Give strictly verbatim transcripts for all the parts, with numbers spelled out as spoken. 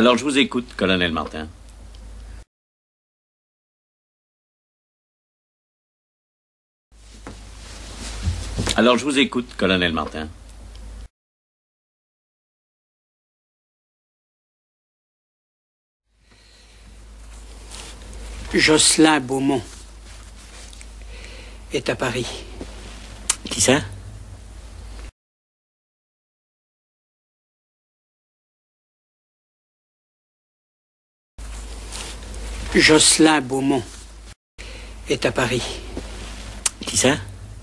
Alors, je vous écoute, colonel Martin. Alors, je vous écoute, colonel Martin. Jocelyn Beaumont est à Paris. Qui ça? Jocelyn Beaumont est à Paris. Qui ça?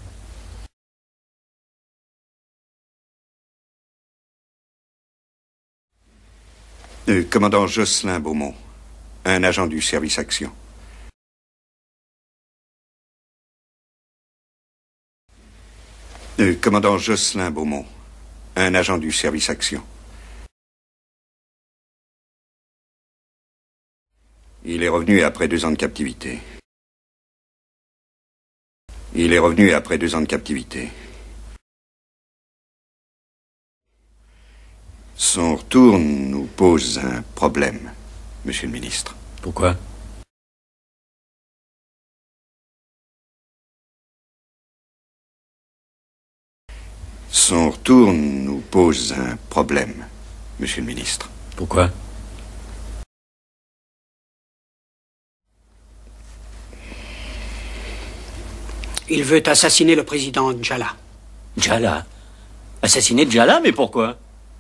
Euh, commandant Jocelyn Beaumont, un agent du service action. Euh, commandant Jocelyn Beaumont, un agent du service action. Il est revenu après deux ans de captivité. Il est revenu après deux ans de captivité. Son retour nous pose un problème, monsieur le ministre. Pourquoi? Son retour nous pose un problème, monsieur le ministre. Pourquoi? Il veut assassiner le président Djala. Djala? Assassiner Djala, mais pourquoi?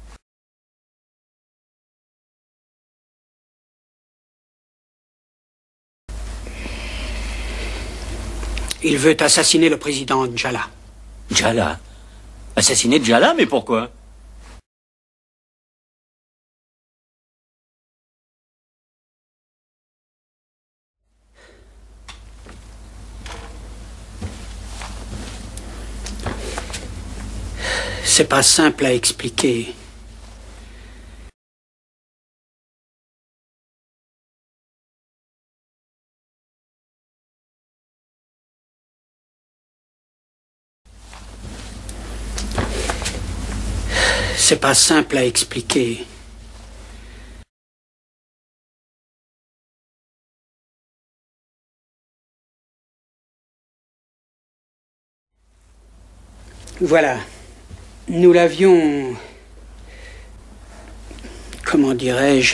Il veut assassiner le président Djala. Djala? Assassiner Djala, mais pourquoi? C'est pas simple à expliquer. C'est pas simple à expliquer. Voilà. Nous l'avions... Comment dirais-je?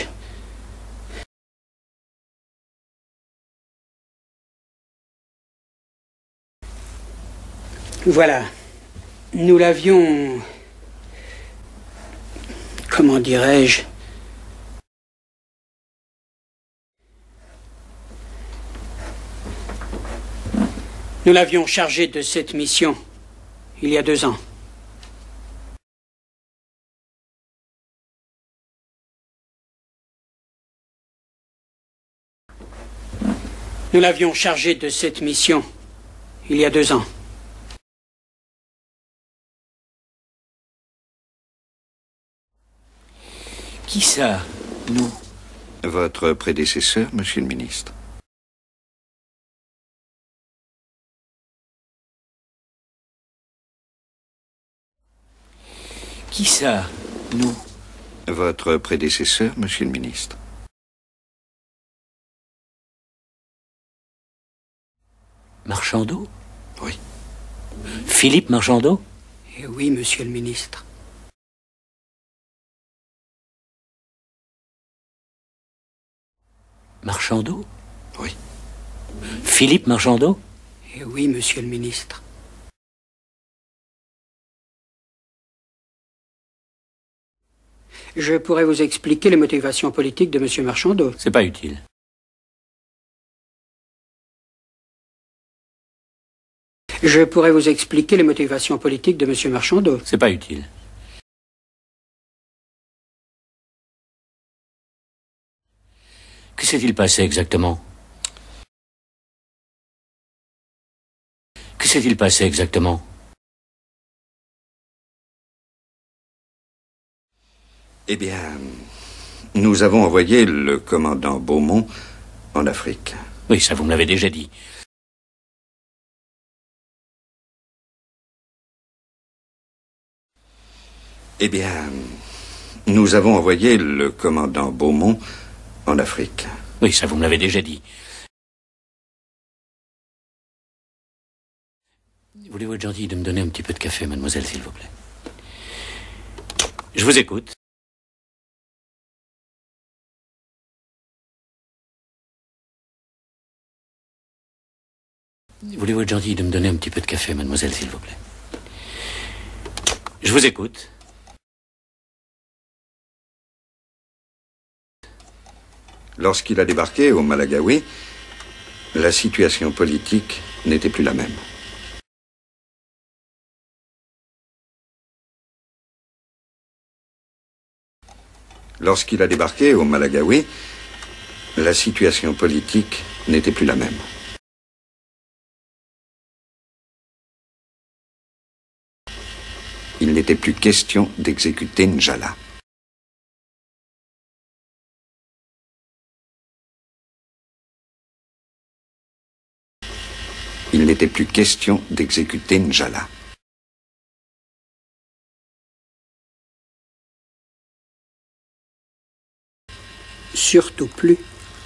Voilà. Nous l'avions... Comment dirais-je? Nous l'avions chargé de cette mission il y a deux ans. Nous l'avions chargé de cette mission il y a deux ans. Qui ça, nous? Votre prédécesseur, monsieur le ministre. Qui ça, nous? Votre prédécesseur, monsieur le ministre. Marchandeau? Oui. Philippe Marchandeau? Eh oui, monsieur le ministre. Marchandeau? Oui. Philippe Marchandeau? Eh oui, monsieur le ministre. Je pourrais vous expliquer les motivations politiques de monsieur Marchandeau. C'est pas utile. Je pourrais vous expliquer les motivations politiques de monsieur Marchandeau. C'est pas utile. Que s'est-il passé exactement? Que s'est-il passé exactement? Eh bien, nous avons envoyé le commandant Beaumont en Afrique. Oui, ça vous me l'avez déjà dit. Eh bien, Nous avons envoyé le commandant Beaumont en Afrique. Oui, ça vous me l'avez déjà dit. Voulez-vous être gentil de me donner un petit peu de café, mademoiselle, s'il vous plaît? Je vous écoute. Voulez-vous être gentil de me donner un petit peu de café, mademoiselle, s'il vous plaît? Je vous écoute. Lorsqu'il a débarqué au Malagawi, la situation politique n'était plus la même. Lorsqu'il a débarqué au Malagawi, la situation politique n'était plus la même. Il n'était plus question d'exécuter Njala. Il n'était plus question d'exécuter Njala. Surtout plus.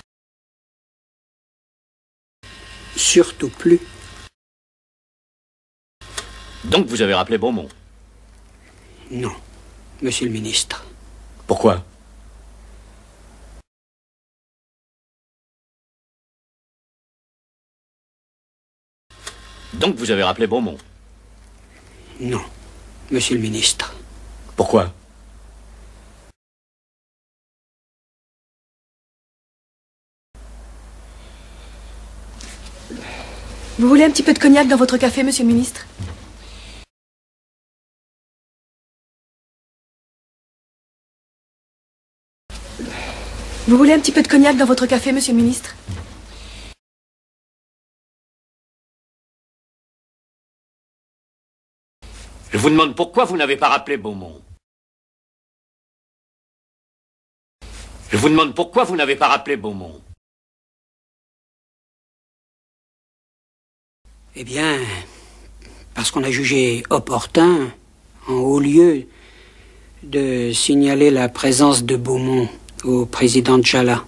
Surtout plus. Donc vous avez rappelé Beaumont? Non, monsieur le ministre. Pourquoi? Donc vous avez rappelé Beaumont? Non, monsieur le ministre. Pourquoi? Vous voulez un petit peu de cognac dans votre café, monsieur le ministre? Vous voulez un petit peu de cognac dans votre café, monsieur le ministre? Je vous demande pourquoi vous n'avez pas rappelé Beaumont. Je vous demande pourquoi vous n'avez pas rappelé Beaumont. Eh bien, parce qu'on a jugé opportun, en haut lieu, de signaler la présence de Beaumont au président Njala.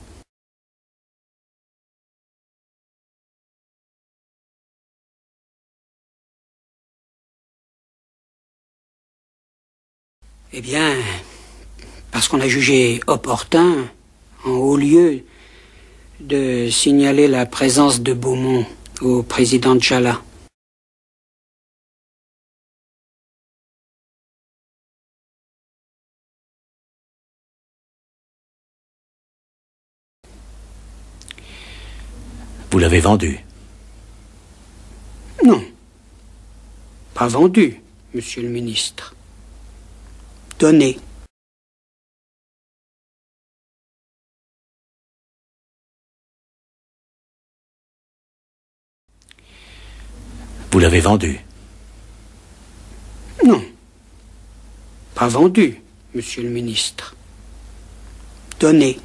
Eh bien, parce qu'on a jugé opportun, en haut lieu, de signaler la présence de Beaumont au président Njala. Vous l'avez vendu? Non, pas vendu, monsieur le ministre. Donné. Vous l'avez vendu? Non, pas vendu, monsieur le ministre. Donné.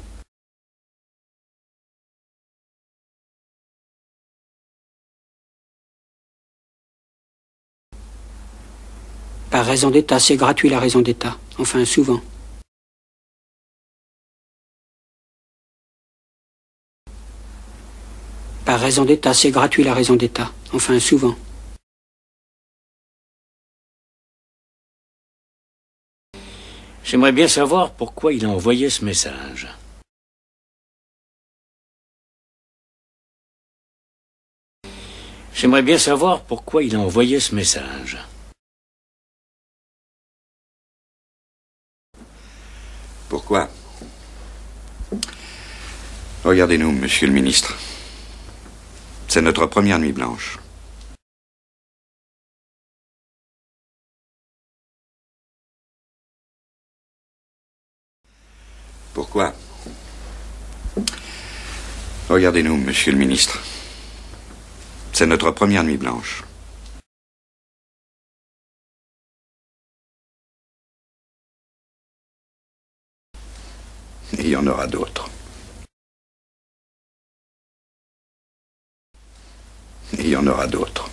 Par raison d'État, c'est gratuit la raison d'État. Enfin, souvent. Par raison d'État, c'est gratuit la raison d'État. Enfin, souvent. J'aimerais bien savoir pourquoi il a envoyé ce message. J'aimerais bien savoir pourquoi il a envoyé ce message. Pourquoi? Regardez-nous, monsieur le ministre. C'est notre première nuit blanche. Pourquoi? Regardez-nous, monsieur le ministre. C'est notre première nuit blanche. Il y en aura d'autres. Il y en aura d'autres.